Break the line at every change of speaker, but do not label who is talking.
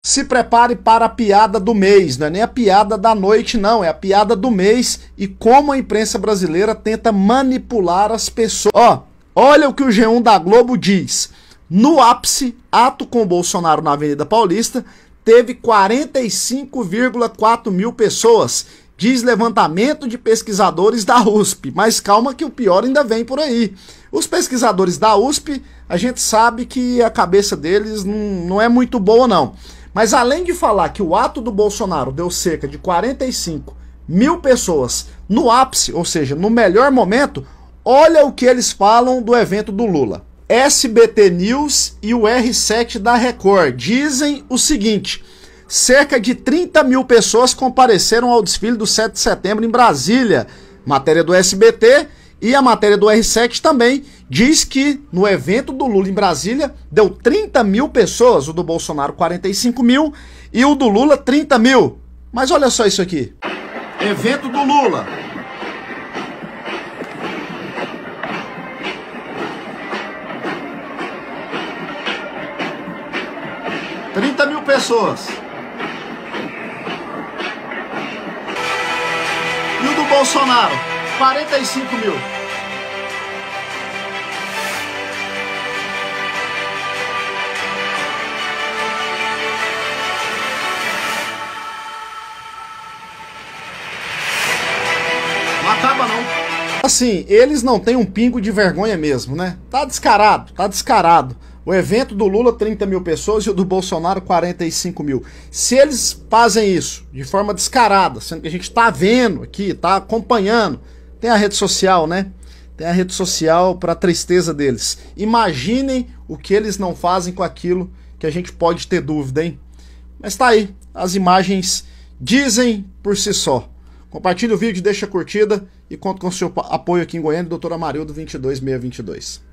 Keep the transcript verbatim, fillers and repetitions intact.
Se prepare para a piada do mês, não é nem a piada da noite não, é a piada do mês e como a imprensa brasileira tenta manipular as pessoas. Ó, olha o que o G um da Globo diz. No ápice, ato com Bolsonaro na Avenida Paulista, teve quarenta e cinco vírgula quatro mil pessoas, diz levantamento de pesquisadores da U S P. Mas calma que o pior ainda vem por aí. Os pesquisadores da U S P, a gente sabe que a cabeça deles não, não é muito boa não. Mas além de falar que o ato do Bolsonaro deu cerca de quarenta e cinco mil pessoas no ápice, ou seja, no melhor momento, olha o que eles falam do evento do Lula. S B T News e o R sete da Record dizem o seguinte: cerca de trinta mil pessoas compareceram ao desfile do sete de setembro em Brasília. Matéria do S B T e a matéria do R sete também diz que no evento do Lula em Brasília deu trinta mil pessoas, o do Bolsonaro quarenta e cinco mil e o do Lula trinta mil. Mas olha só isso aqui. Evento do Lula. trinta mil pessoas. E o do Bolsonaro? quarenta e cinco mil. Não acaba não. Assim, eles não têm um pingo de vergonha mesmo, né? Tá descarado, tá descarado. O evento do Lula, trinta mil pessoas, e o do Bolsonaro, quarenta e cinco mil. Se eles fazem isso de forma descarada, sendo que a gente tá vendo aqui, tá acompanhando, tem a rede social, né? Tem a rede social para tristeza deles. Imaginem o que eles não fazem com aquilo que a gente pode ter dúvida, hein? Mas tá aí, as imagens dizem por si só. Compartilhe o vídeo, deixa a curtida e conto com o seu apoio aqui em Goiânia, doutor Amarildo vinte e dois mil seiscentos e vinte e dois.